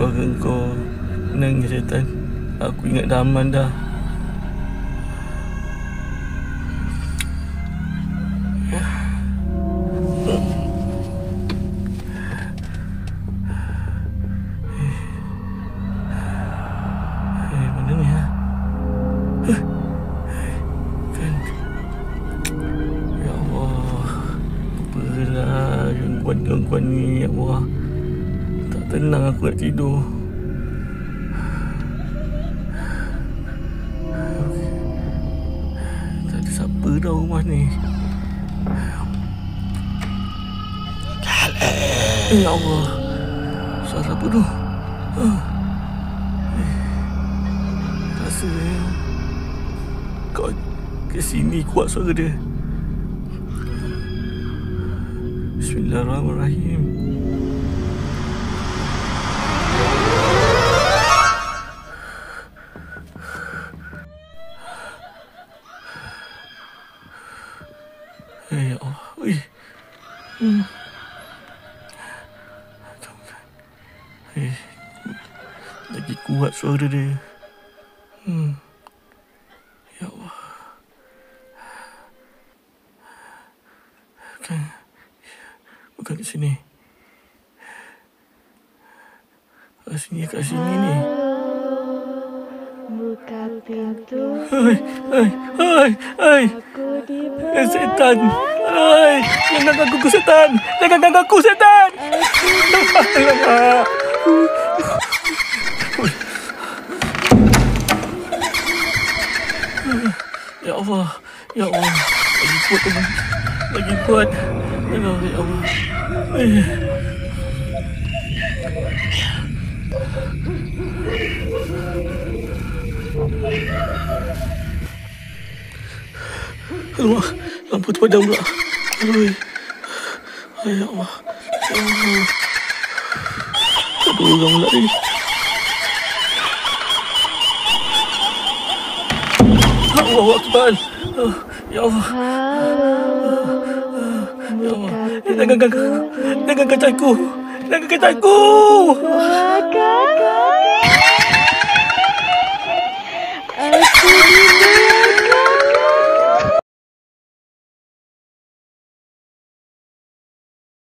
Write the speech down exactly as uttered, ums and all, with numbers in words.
suara kau nangis setan. Aku ingat dah aman dah. Eh, mana ni ha? Kan. Ya Allah. Apalah gangguan-gangguan ni, ya Allah. Tak tenang aku nak tidur. Tak ada siapa dah rumah ni. Ya Allah. Suara apa tu? Huh. Rasa kau ke sini kuat suara dia. Bismillahirrahmanirrahim. Eh, ya Allah. Ui. Hmm. Eh, lagi kuat suara dia. Hmm. Ya Allah. Bukan. Bukan kat sini. Kat sini, kat sini ni. Buka pintu. Hai, hai, hai, hai. Eh, setan. Hai, jangan ganggu aku setan. Jangan ganggu aku setan. Alamak. Ya Allah, ya Allah. Lagi kuat teman. Lagi kuat. Ya Allah. Eh. Allah, lampu tu padam pula. Aduh. Ya Allah. Ya Allah. Aduh, orang pula ni. Allahu Akbar. Ya Allah. Ya Allah. Jangan ganggu. Jangan kacau aku. Jangan kacau aku. Aku